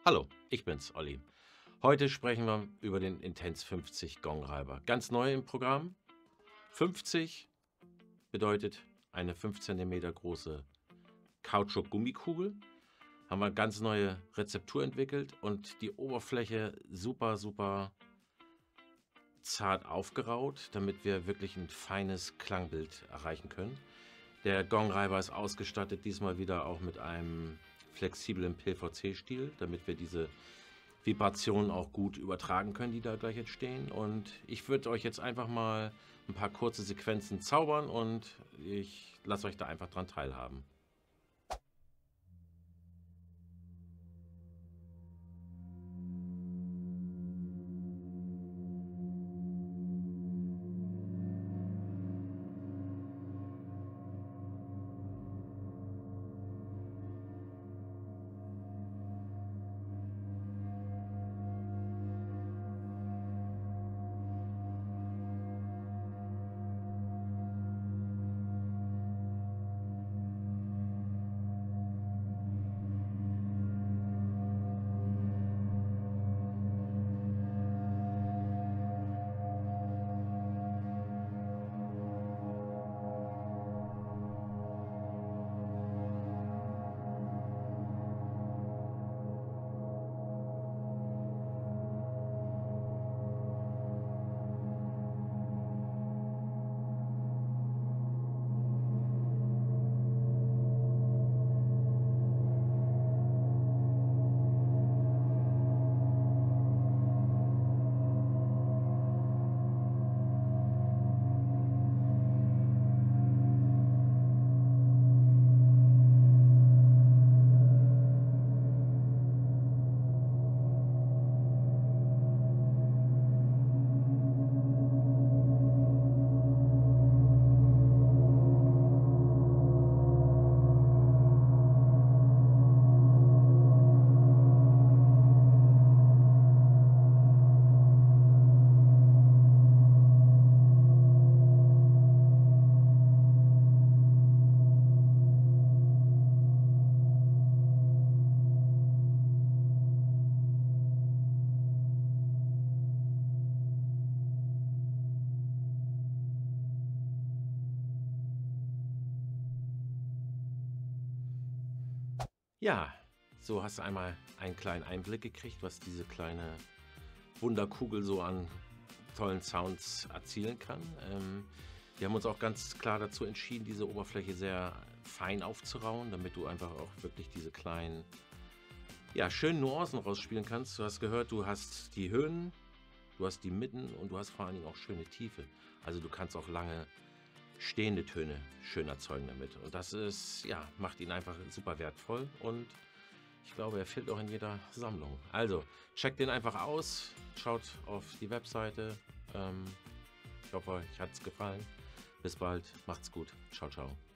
Hallo, ich bin's, Olli. Heute sprechen wir über den Intense 50 Gongreiber. Ganz neu im Programm. 50 bedeutet eine 5 Zentimeter große Kautschuk-Gummikugel. Haben wir ganz neue Rezeptur entwickelt und die Oberfläche super, super zart aufgeraut, damit wir wirklich ein feines Klangbild erreichen können. Der Gongreiber ist ausgestattet diesmal wieder auch mit einem flexiblen PVC-Stiel, damit wir diese Vibrationen auch gut übertragen können, die da gleich entstehen. Und ich würde euch jetzt einfach mal ein paar kurze Sequenzen zaubern und ich lasse euch da einfach dran teilhaben. Ja, so hast du einmal einen kleinen Einblick gekriegt, was diese kleine Wunderkugel so an tollen Sounds erzielen kann. Wir haben uns auch ganz klar dazu entschieden, diese Oberfläche sehr fein aufzurauen, damit du einfach auch wirklich diese kleinen, ja, schönen Nuancen rausspielen kannst. Du hast gehört, du hast die Höhen, du hast die Mitten und du hast vor allen Dingen auch schöne Tiefe. Also du kannst auch lange stehende Töne schön erzeugen damit. Und das ist, ja, macht ihn einfach super wertvoll und ich glaube, er fehlt auch in jeder Sammlung. Also, checkt den einfach aus, schaut auf die Webseite. Ich hoffe, euch hat es gefallen. Bis bald, macht's gut. Ciao, ciao.